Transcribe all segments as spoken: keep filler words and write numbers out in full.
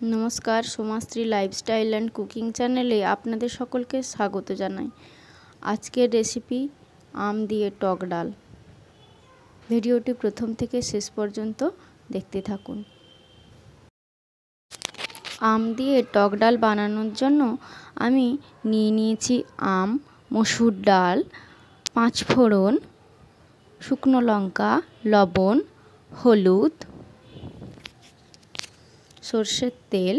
नमस्कार Somashree lifestyle and cooking चैनेले आपनादेर सकलके स्वागत जानाई। आजकेर रेसिपि आम दिए टक डाल। भिडियोटी प्रथम थेके शेष पर्यन्त देखते थाकुन। आम दिए टक डाल बानानोर जन्य आमी निये नियेछि आम, मसुर डाल, पाँच फोड़न, शुकनो लंका, लवण, हलुद, सर्षेर तेल।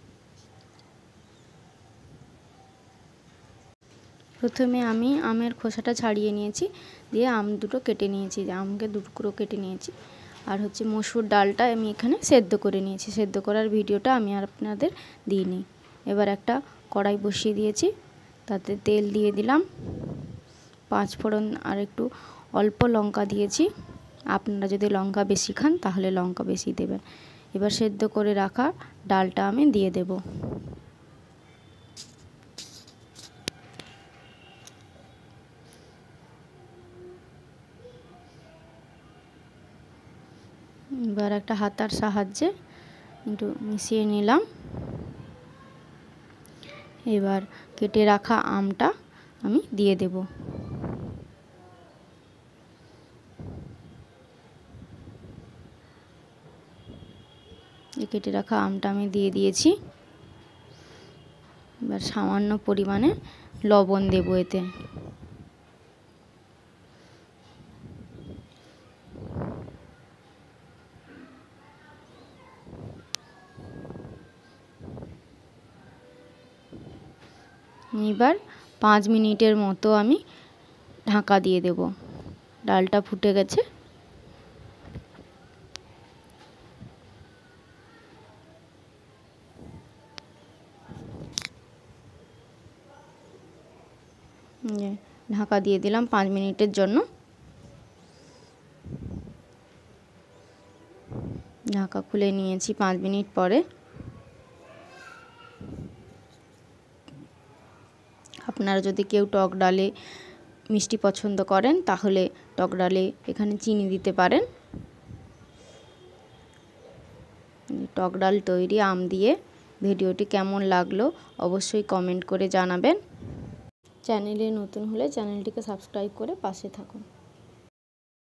प्रथमे आमी आमेर खोसाटा छाड़िए निएछि, दिए आम दुटो केटे निएछि, आमके दुटुकरो केटे निएछि। और होच्छे मसुर डालटा आमी एखाने सेদ্ধ करे निएछि। सेদ্ধ करार भिडियोटा आमी आर आपनादेर दिइनि। एबार एकटा कड़ाई बसिए दिएछि, ताते तेल दिए दिलाम, पाँच फोड़न और एकटू अल्प लंका दिएछि। आपनारा जोदि लंका बेशी खान ताहले लंका बेशी देबेन। एबार सेদ্ধ करे राखा डालटा आमी दिए देब। एबार एक हातार साहाज्ये एकटू मिशिए निलाम। एबार केटे राखा आमटा आमी दिए देब। केटे राखा आमटा आमी दिए दिएछि। एबार सामान्य परिमाणे लवण देब एते। एबार पाँच मिनिटेर मतो आमी ढाका दिए देब। डालटा फुटे गेछे। ढाका दिए दिलाम पाँच मिनिटेर जन्य। ढाका खुले निएछि पाँच मिनिट परे। আপনারা যদি কেউ টক ডালে মিষ্টি পছন্দ করেন তাহলে টক ডালে এখানে চিনি দিতে পারেন। টক ডাল তৈরি আম দিয়ে। ভিডিওটি কেমন লাগলো অবশ্যই কমেন্ট করে জানাবেন। চ্যানেলে নতুন হলে চ্যানেলটিকে সাবস্ক্রাইব করে পাশে থাকুন।